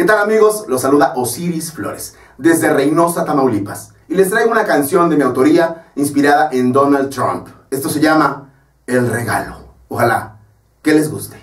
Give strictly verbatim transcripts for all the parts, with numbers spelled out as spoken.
tal, amigos? Los saluda Osiris Flores desde Reynosa, Tamaulipas, y les traigo una canción de mi autoría inspirada en Donald Trump. Esto se llama El Regalo. Ojalá que les guste.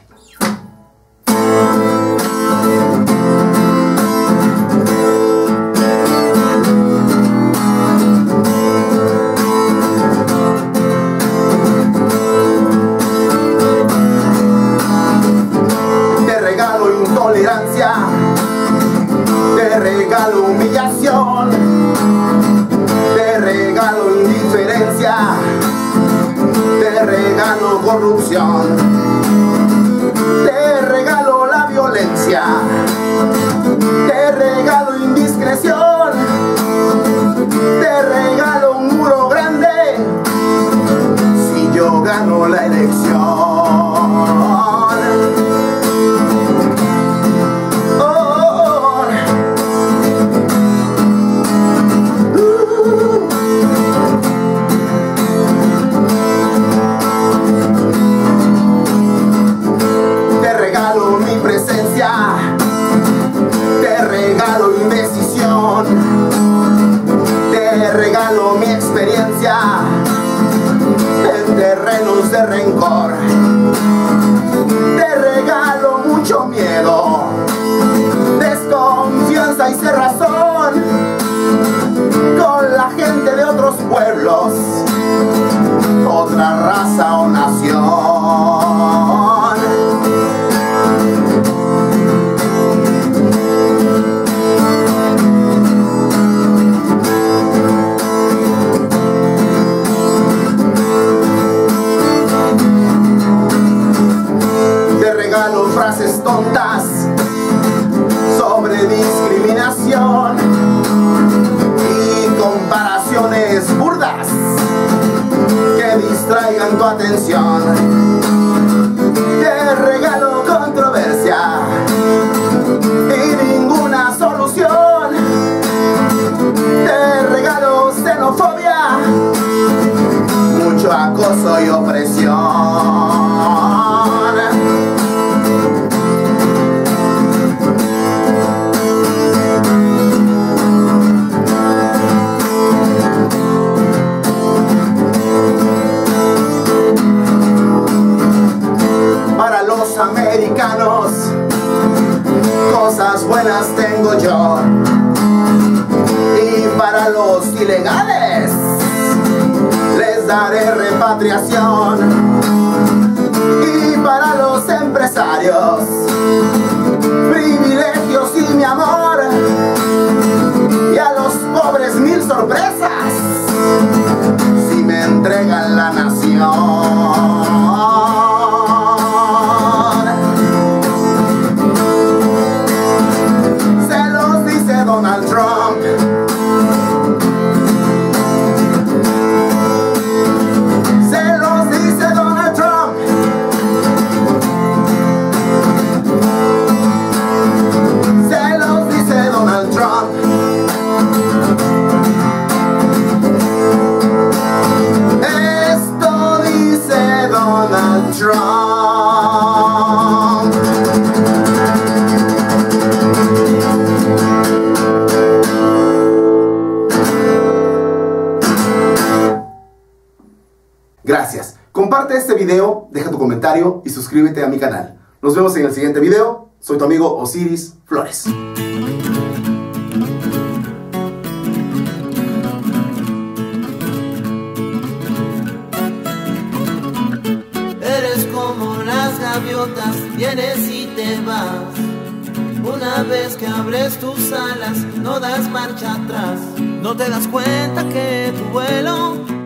Te regalo intolerancia, te regalo humillación, te regalo indiferencia, te regalo corrupción, te regalo la violencia, te regalo indiscreción, te regalo un muro grande si yo gano la elección. Te regalo indecisión, te regalo mi experiencia en terrenos de rencor, te regalo mucho miedo, desconfianza y cerrazón con la gente de otros pueblos, otra raza o nación. Frases tontas sobre discriminación y comparaciones burdas que distraigan tu atención. Te regalo controversia y ninguna solución. Te regalo xenofobia, mucho acoso y opresión. Americanos, cosas buenas tengo yo, y para los ilegales les daré repatriación, y para los empresarios privilegios y mi amor, y a los pobres mil sorpresas si me entregan la nación. Donald Trump. Se los dice Donald Trump. Se los dice Donald Trump. Esto dice Donald Trump. Gracias. Comparte este video, deja tu comentario y suscríbete a mi canal. Nos vemos en el siguiente video. Soy tu amigo Osiris Flores. Eres como las gaviotas, vienes y te vas. Una vez que abres tus alas, no das marcha atrás. No te das cuenta que tu vuelo